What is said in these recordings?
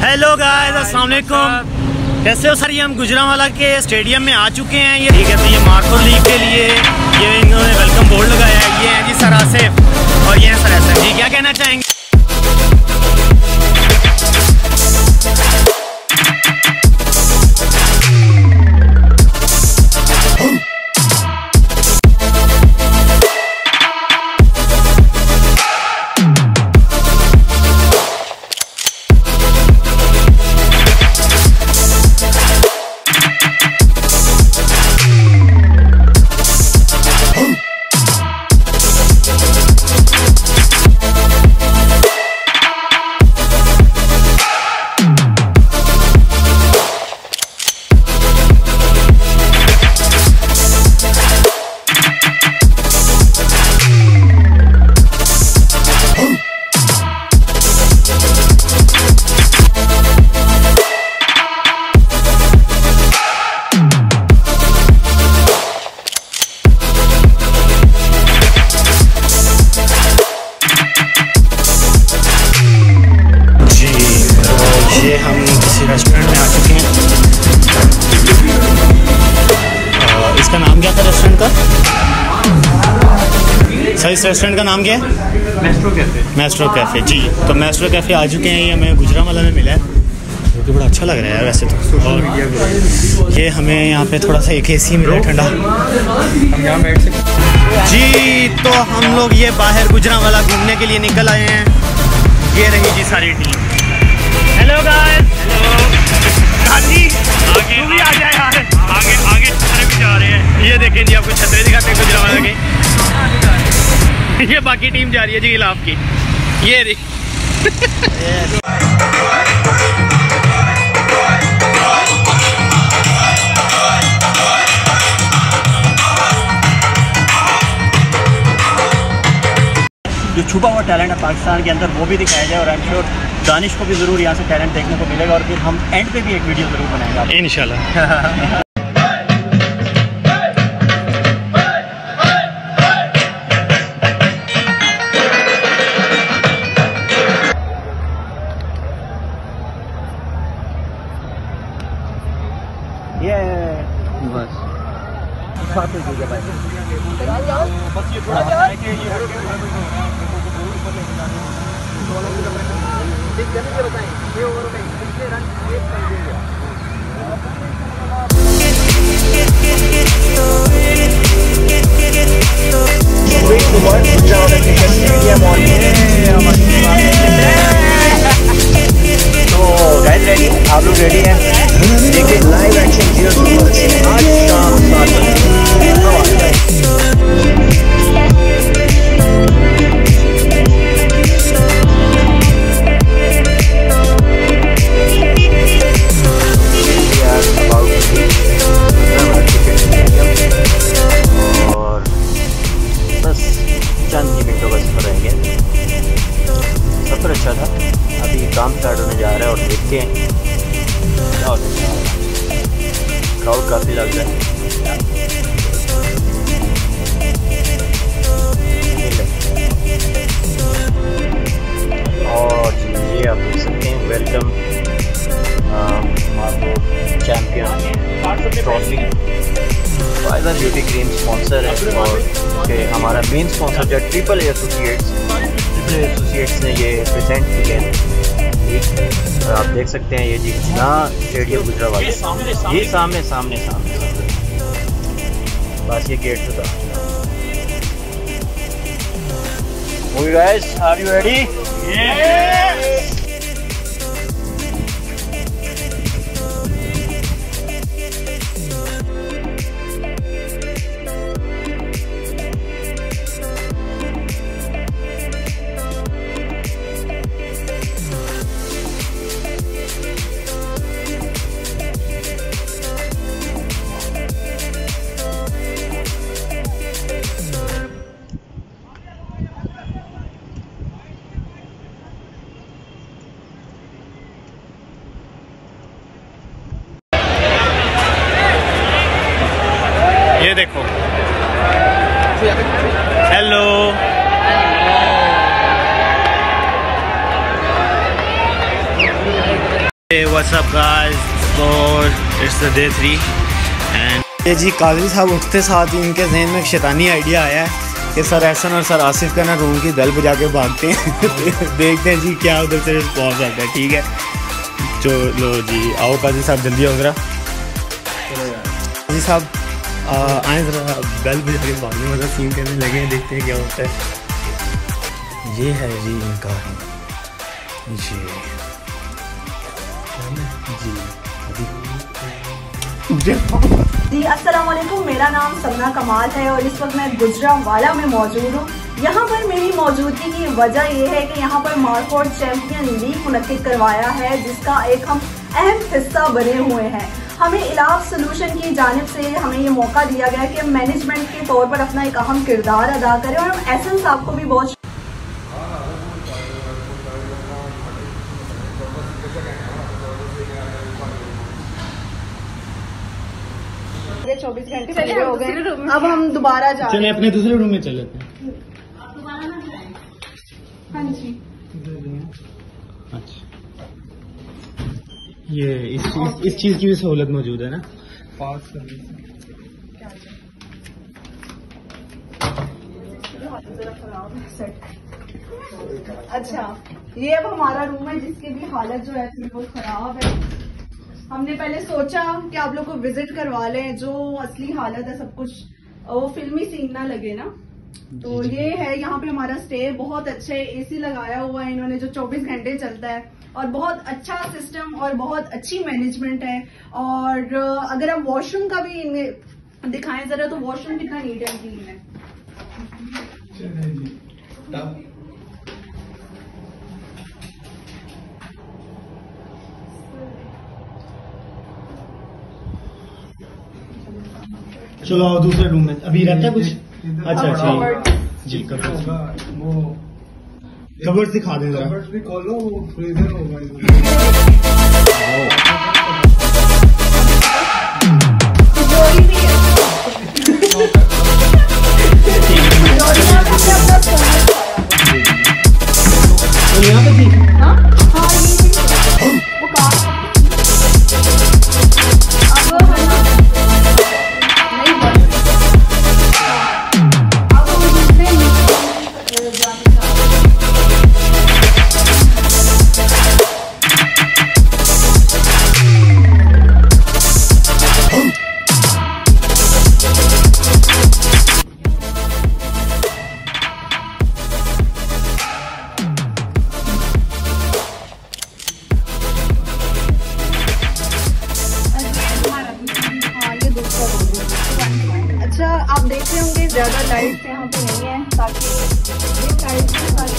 Hello guys, अस्सलाम वालेकुम। कैसे हो सर? ये हम गुजरांवाला के स्टेडियम में आ चुके हैं। ये ठीक है, तो ये मार्को लीग के लिए ये इन्होंने वेलकम बोर्ड लगाया है। ये है जी सर आसिफ और ये है सर एहसन जी। क्या कहना चाहेंगे? हम किसी रेस्टोरेंट में आ चुके हैं। इसका नाम क्या था रेस्टोरेंट का? सर इस रेस्टोरेंट का नाम क्या है? Maestro Cafe. Maestro Cafe ji. तो मैस्ट्रो कैफ़े आ चुके हैं। ये हमें गुजरांवाला में मिला है, जो कि बड़ा अच्छा लग रहा है वैसे तो। और ये हमें यहाँ पे थोड़ा सा एक एसी मिला ठंडा, हम यहाँ बैठ सकते जी। तो हम लोग ये बाहर गुजरांवाला घूमने के लिए निकल आए हैं। ये रही जी सारी टीम। Hello guys. गांधी आगे भी आ जाए यार। आगे छतरे भी जा रहे हैं। ये देखें जी, आपको छतरे दिखाते हैं गुजरांवाला के। ये बाकी टीम जा रही है जी खिलाफ की। ये देख जो छुपा हुआ टैलेंट है पाकिस्तान के अंदर वो भी दिखाया जाए। और आई एम श्योर दानिश को भी ज़रूर यहाँ से टैलेंट देखने को मिलेगा। और फिर हम एंड पे भी एक वीडियो ज़रूर बनाएंगे इंशाल्लाह। बस ये थोड़ा है कि तो गाइस रेडी? आप लोग रेडी हैं? देखिए लाइव एक्शन जियो सुपर आज शाम 7 बजे। और बस चंद ही मिनटों का सफर रहेंगे। सफर अच्छा था। अभी काम स्टार्ट होने जा रहा है और देखते हैं क्या होता है। क्राउड काफ़ी लग रहा है। और ये आप देख सकते हैं welcome Marco champion trophy. Fibre beauty cream sponsor है और के हमारा मेन स्पॉन्सर जो ट्रिपल ए एसोसिएट्स ने ये प्रेजेंट किया है। और आप देख सकते हैं ये जी जहाँ स्टेडियम गुजरांवाला, ये सामने बस ये गेट तो था। Okay guys, are you ready? Yes. Hey, what's up guys? So it's the day 3 and ये जी कादरी साहब उठते साथ ही इनके जहन में एक शैतानी आइडिया आया है कि सर एहसन और सर आसिफ का ना रूम की बेल बजा के भागते हैं। देखते हैं जी क्या उधर से रिस्पॉन्स आता है। ठीक है चलो जी आओ कादरी साहब जल्दी आओ ज़रा। कादरी साहब आए ज़रा बेल बजा के भागने मतलब सीन करने लगे हैं, देखते हैं क्या होता है। ये है जी इनका जी अस्सलाम वालेकुम, मेरा नाम सपना कमाल है और इस वक्त मैं गुजरांवाला में मौजूद हूँ। यहाँ पर मेरी मौजूदगी की वजह यह है कि यहाँ पर मार्कोट चैंपियन लीग मुनक्किद करवाया है, जिसका एक हम अहम हिस्सा बने हुए हैं। हमें इलाफ सोल्यूशन की जानिब से हमें ये मौका दिया गया कि मैनेजमेंट के तौर पर अपना एक अहम किरदार अदा करें और हम एहसन साहब को भी बहुत 24 घंटे चले हो गए। अब हम दोबारा जा चले अपने दूसरे रूम में चले। हाँ जी अच्छा ये इस चीज की भी सहूलत मौजूद है ना। अच्छा ये अब हमारा रूम है जिसकी भी हालत जो है बहुत खराब है। हमने पहले सोचा कि आप लोग को विजिट करवा लें, जो असली हालत है सब कुछ वो फिल्मी सीन ना लगे ना। तो ये है यहाँ पे हमारा स्टे, बहुत अच्छे एसी लगाया हुआ है इन्होंने जो 24 घंटे चलता है और बहुत अच्छा सिस्टम और बहुत अच्छी मैनेजमेंट है। और अगर आप वॉशरूम का भी इन्हें दिखाएं जरा तो वॉशरूम कितना नीट एंड क्लीन है। चलो आओ दूसरे रूम में। अभी रहता है कुछ? अच्छा अच्छा जी कबर्ड्स दिखा दें जरा। कबर्ड्स भी खोलो, वो फ्रीजर होगा। यहाँ पे थी आप देख रहे होंगे ज्यादा लाइट्स यहाँ पे नहीं है ताकि ये लाइट्स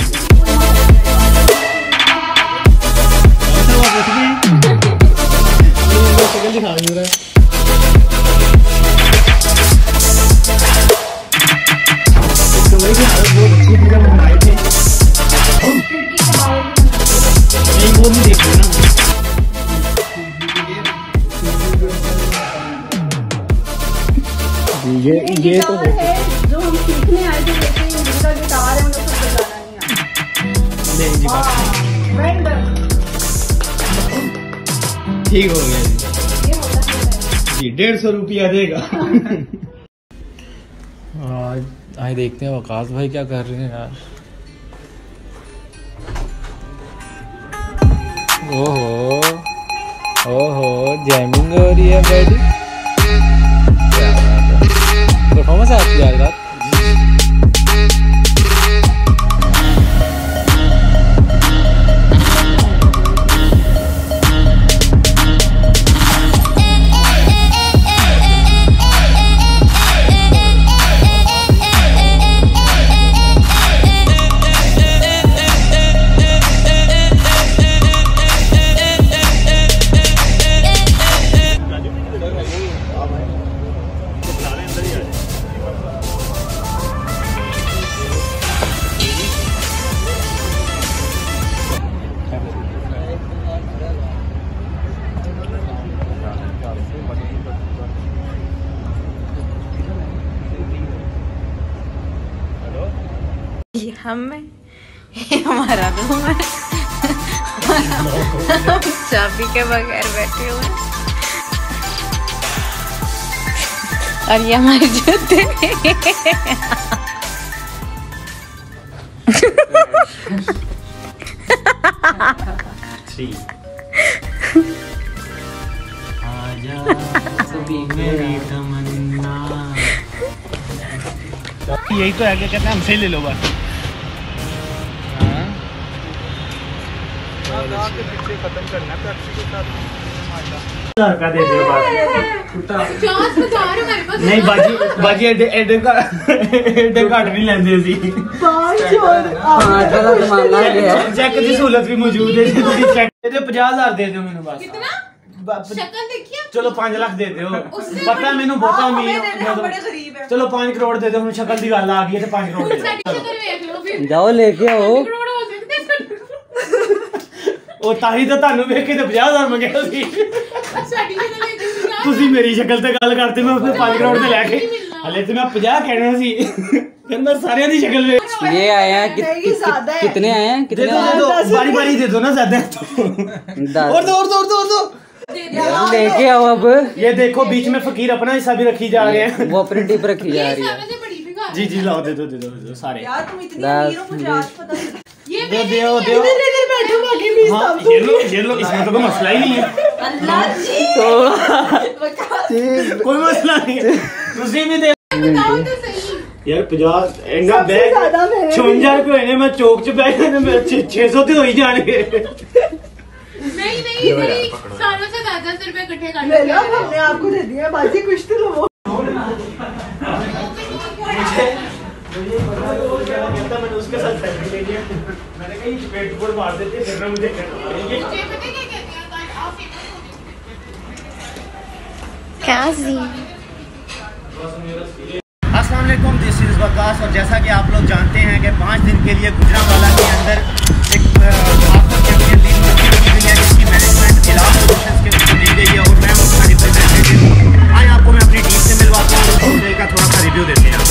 ये तो है जो हम सीखने आए थे, लेकिन जिनका गिटार है उन्हें कुछ बजाना नहीं आता। ठीक हो गया जी। 150 रुपया देगा। आज देखते हैं वकास भाई क्या कर रहे हैं यार। ओहो ओहो जैमिंग हो रही है बेडी। परफॉर्मेंस है आपकी आज रात। ये हम है, ये हमारा रूम है। चाबी के बगैर बैठे हुए और ये हमारे जूते। आजा मेरी तमन्ना। यही तो है, क्या कहते हैं, हमसे ले लो बस। खत्म करना का दे दो नहीं बाजी बाजी एडे घट नहीं लेंदे सी। चेक की सहूलत भी मौजूद है। चेक दे 50,000 दे दो मैंने बस। शक्ल देखिए। चलो 5 लाख दे दो। पता है मैंने बहुत उम्मीद। चलो 5 करोड़ दे दो। हम शक्ल की गल आ गई है 5 करोड़ दे दो। जाओ लेके आओ। ਉਹ ਤਾਂ ਹੀ ਤਾਂ ਤੁਹਾਨੂੰ ਵੇਖ ਕੇ ਤੇ 50,000 ਮੰਗਿਆ ਸੀ। ਤੁਸੀਂ ਮੇਰੀ ਸ਼ਕਲ ਤੇ ਗੱਲ ਕਰਤੇ ਮੈਂ ਉਸਨੇ 5 ਕਰੋੜ ਤੇ ਲੈ ਕੇ ਹਲੇ ਤੇ ਮੈਂ 50 ਕਹਿਣਾ ਸੀ। ਕਹਿੰਦਾ ਸਾਰਿਆਂ ਦੀ ਸ਼ਕਲ ਵੇਖ। ये आए हैं कितने आए हैं? कितने बारी बारी दे दो ना ज्यादा। और दो लेके आओ अब। ये देखो बीच में फकीर अपना हिस्सा भी रखी जा रहे हैं। वो अपनी टिप रखी जा रही है। जी जी लाओ दे दो सारे। यार तुम इतनी अमीर हो, मुझे आज पता नहीं। दो हाँ, ये लो इसमें तो कोई मसला ही नहीं है। अल्लाह जी कोई मसला नहीं है। तुसी भी दे यार 50 एंगा बैग 56 रुपए होने मैं चौक च बैग ने मेरे 600 ते हो ही जाने। नहीं सालों से 10,000 रुपए इकट्ठे कर ले लो, हमने आपको दे दिया। बाजी कुछ तो लो। मैंने उसके साथ मैंने कहीं पेट मार देते फिर ना मुझे अस्सलाम वालेकुम, दिस इज वकास। और जैसा कि आप लोग जानते हैं कि 5 दिन के लिए गुजरांवाला के अंदर एक आफ्टर चैंपियन लीग हुई है जिसकी मैनेजमेंट इलाज के ऊपर दी गई है और मैं उसका रिप्रेजेंटेटिव हूँ। आए आपको मैं अपनी टीम से मिलवाता हूँ, का थोड़ा सा रिव्यू देते हैं।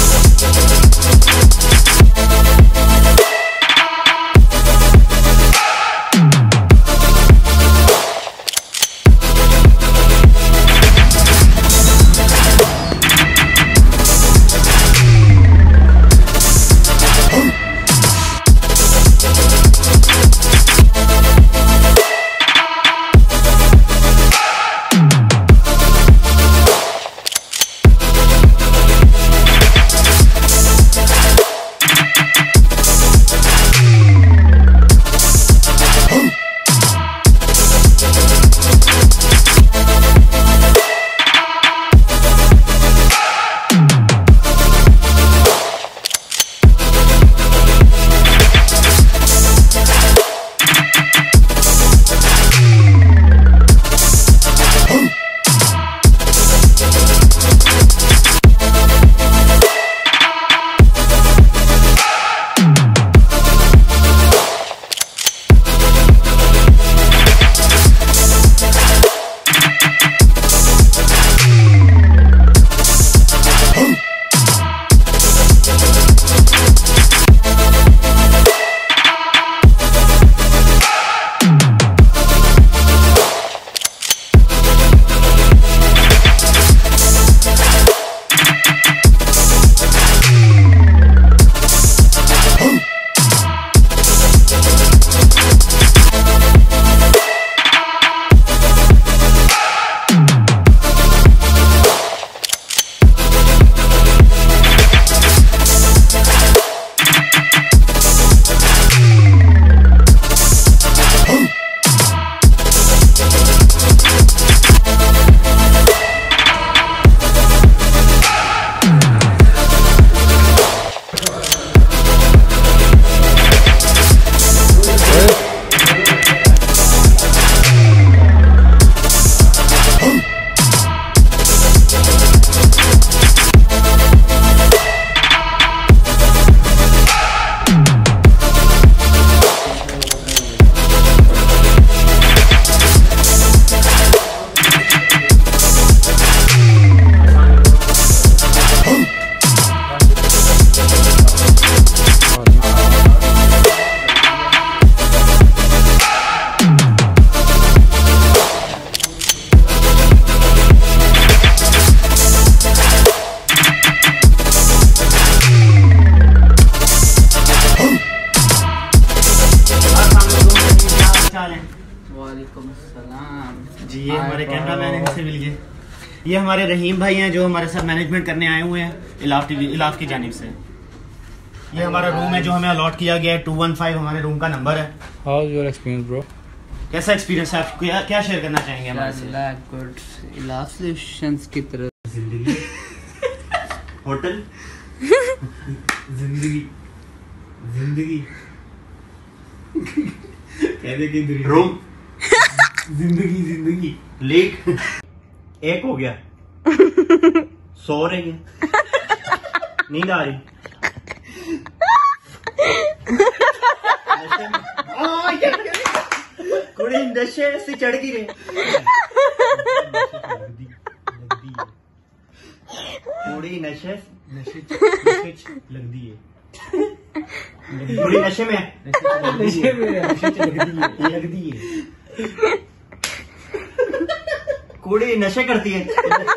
वालेकुम सलाम जी। ये हमारे कैमरामैन, इनसे मिलिए। ये हमारे रहीम भाई हैं जो हमारे साथ मैनेजमेंट करने आए हुए हैं इलाफ की जानिब से। ये हमारा रूम है जो हमें अलॉट किया गया है, 215 हमारे रूम का नंबर है। How is your experience bro? कैसा एक्सपीरियंस है, आप क्या शेयर करना चाहेंगे हमारे से? गुड इलाफ सॉल्यूशंस की तरफ जिंदगी होटल जिंदगी कहते कि रूम जिंदगी लेक एक हो गया, सो रहे हैं, नींद आ रही, कुड़ी नशे से चढ़ गई रे, कुड़ी नशे लग दी है, कुड़ी नशे में लग दी है, कुड़ी नशे करती है,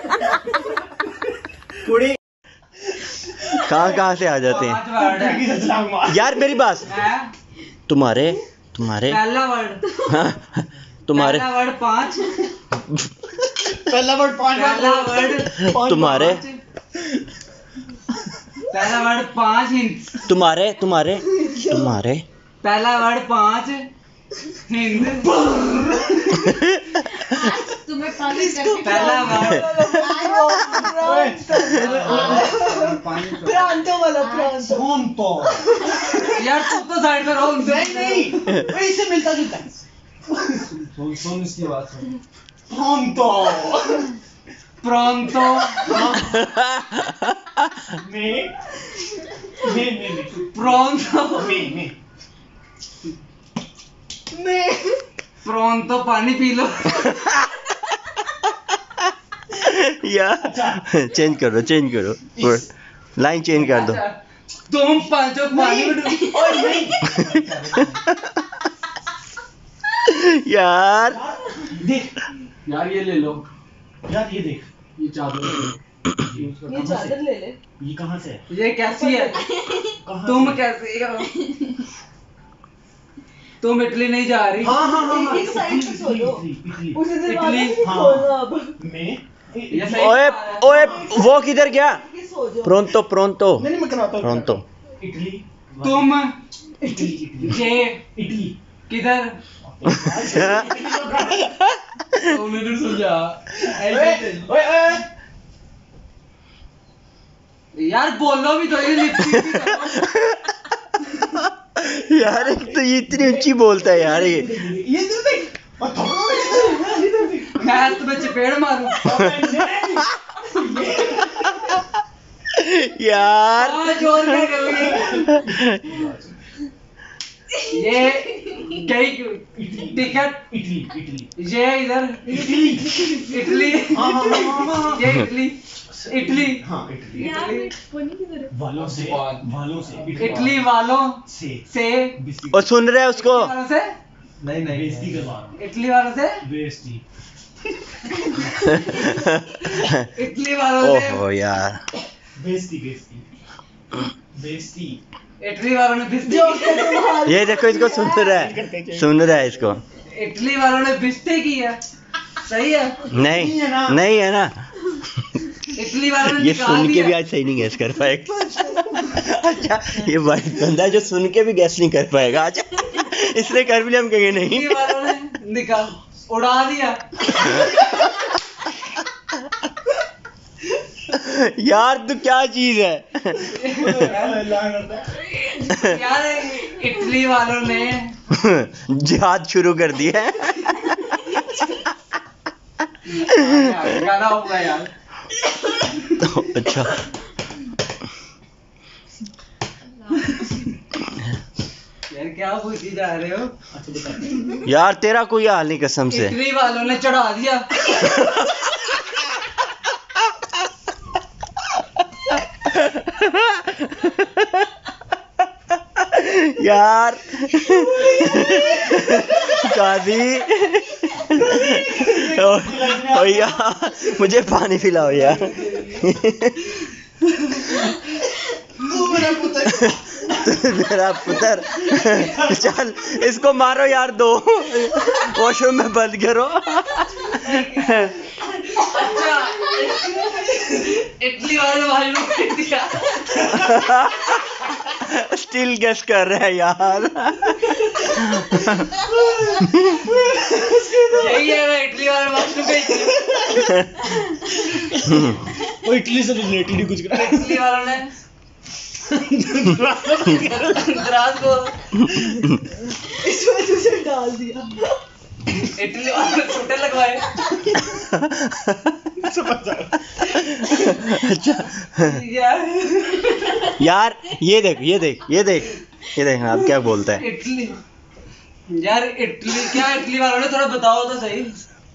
कुड़ी कहाँ से आ जाते हैं यार? मेरी बात, तुम्हारे पहला वर्ड तुम्हारे पहला वर्ड 5 पहला वर्ड 5 तुम्हारे पहला वर्ड 5 हिंद तुम्हारे पहला वर्ड 5 हिंद तुम्हें पानी पहला वर्ड प्रांतो वाला प्रांतो। यार तुम तो साइड में रहो। नहीं इससे मिलता जुलता है। सुन इसकी बात सुन। प्रोंतो प्रोंतो पानी पी लो यार। चेंज करो लाइन चेंज कर दो। तुम पांचों पानी में यार देख यार ये ले लो यार, ये देख, ये चादर ले ले। ये कहाँ से है? ये कैसी है? तुम कैसी हो? तुम इटली नहीं जा रही? हाँ एक साइड पे सो लो। उसी दिन वाला इटली, भी खोलो अब। ये सही ओए वो किधर गया? ये सो जाओ। प्रोंतो नहीं मैं कराता हूँ। प्रोंतो इटली तुम इटली ये इटली किधर? तुम इधर सो जा। यार बोलो भी तो, ये लिपस्टिक भी करो। यार एक तो ये इतनी ऊंची बोलता है यार ये। इधर देख और मैं तुम्हें चपेड़ मारूं। यार जोर क्या करोगे? ये कई टिकट इटली ये इधर इटली ये इटली हाँ इटली वालों से इटली वालों से और सुन रहे हैं उसको? वालों से नहीं बेइज्जती करवा रहा हूँ। इटली वालों से बेइज्जती इटली वालों से ओहो यार बेइज्जती इटली वालों ने बिस्ती ये देखो इसको सुन रहा है इसको। इटली वालों ने बिस्ती की है। सही है? नहीं है ना। इटली वालों ने ये निकाल सुन के दिया। भी आज सही नहीं गैस कर पाएगा। अच्छा ये वाइट बंदा जो सुन के भी गैस नहीं कर पाएगा। अच्छा इसने कर भी लिया, हम कहेंगे नहीं। इटली वालों ने निकाल उड़ा दिया। यार तू क्या चीज है? यार इटली वालों ने जिहाद शुरू कर दी है। गाना होगा यार। अच्छा यार क्या पूछी जा रहे हो? यार तेरा कोई हाल नहीं कसम से। इटली वालों ने चढ़ा दिया। यार काजी ओ यार मुझे पानी पिलाओ यार। मेरा पुत्र चल इसको मारो यार, दो वॉशरूम में बंद करो। इटली वाले भाई लोग स्टिल गेस कर रहे हैं यार। यही है, मैं इटली वाले वॉशरूम पे वो इटली से रिलेटेड ही कुछ कर। इटली वालों ने दराज को इस वजह से डाल दिया। इटली वालों ने छोटे लगवाए। अच्छा यार ये देख ये देख ये देख ये देख, आप क्या बोलते हैं? इटली यार, इटली क्या, इटली वालों ने थोड़ा बताओ तो सही।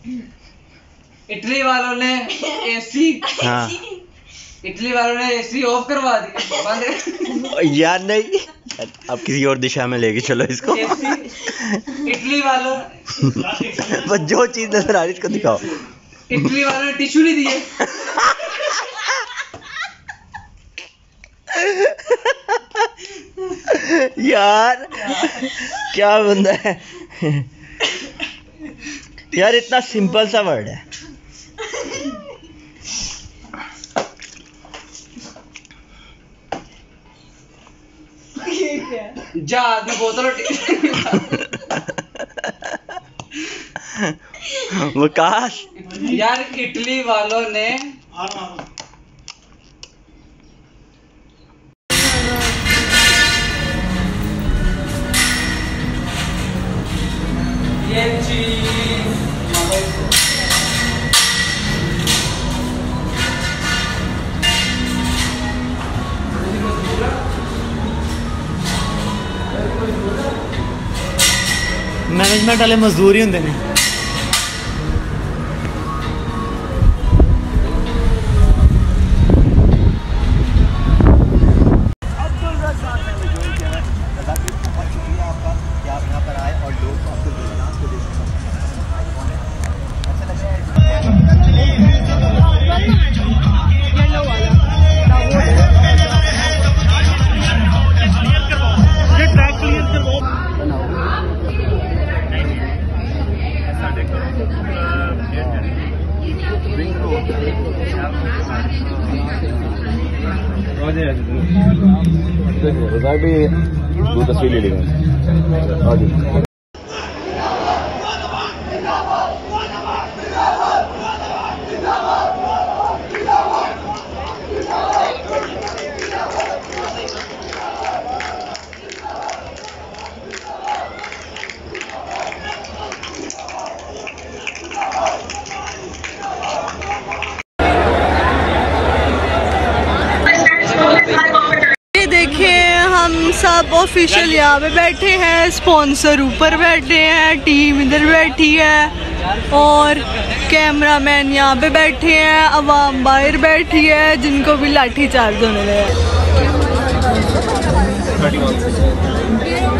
इटली वालों ने एसी, हाँ इटली वालों ने एसी ऑफ करवा दी, बंद। यार नहीं, अब किसी और दिशा में लेके चलो इसको। इटली वालों, बस जो चीज नजर आ रही इसको दिखाओ। इटली वालों ने टिश्यू नहीं दिए। यार क्या बंदा है यार, इतना सिंपल सा वर्ड है। जा आधी बोतल विकास यार, इटली वालों ने ये चीज मैनेजमेंट वाले मजदूर ही होंगे ने। दो तस्वीर ले लेंगे। सब ऑफिशियल यहाँ पे बैठे हैं, स्पॉन्सर ऊपर बैठे हैं, टीम इधर बैठी है और कैमरामैन यहाँ पे बैठे हैं, अवाम बाहर बैठी है जिनको भी लाठी चार्ज होने लगा।